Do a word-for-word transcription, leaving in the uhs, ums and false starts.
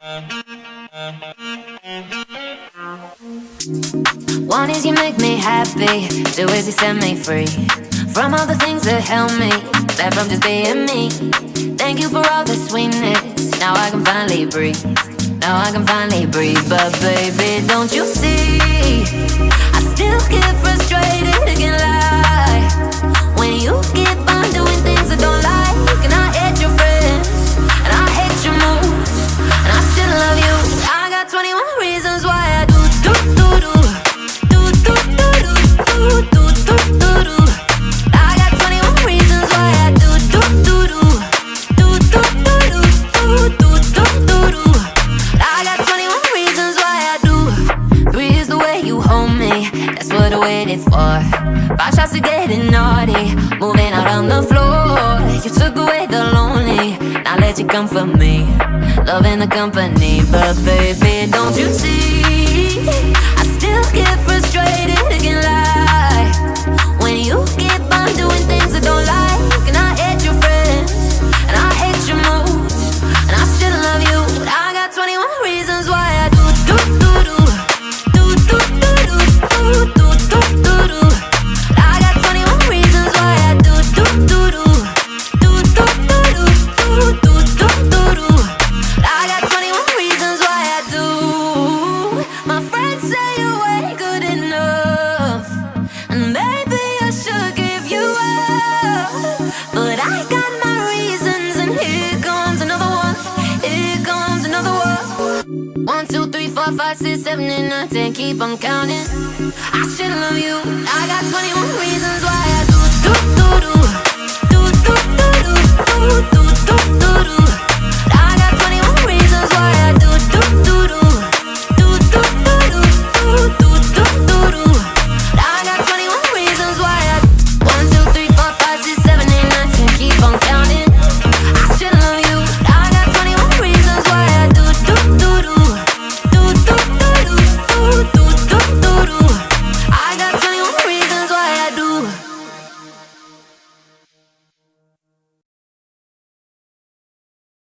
One is you make me happy, two is you set me free from all the things that held me back from just being me. Thank you for all the sweetness, now I can finally breathe. Now I can finally breathe, but baby, don't you see? I still get frustrated, I can't lie, when you keep on doing things I don't like. And I hate your friends, and I hate your moves, and I still love you. I got twenty-one reasons why I do, do, do, do, do, do, do, do, do, do, do, do. I got twenty-one reasons why I do, do, do, do, do, do, do, do, do, do, do, do. I got twenty-one reasons why I do. Three is the way you hold me, that's what I waited for. Five shots of getting naughty, moving out on the floor. You took away the lonely, now let you come for me, loving the company. But baby, don't you see? I still get frustrated, I can't lie, when you keep on doing things I don't like. And I hate your friends, and I hate your moves, and I still love you. I got twenty-one reasons why I do, do, do, do, do, do, do, do, do, do, do, do. I got twenty-one reasons why I do, do, do, do, do, do, do, do, do, do, do, do. I got twenty-one reasons why I do. My friends say you ain't good enough, and maybe I should give you up, but I got my reasons, and here comes another one, here comes another one. One, two, three, four, five, six, seven, eight, nine, ten, keep on counting. I should love you. I got twenty-one reasons why I do, do, do, do, do, do, do, do, do, do.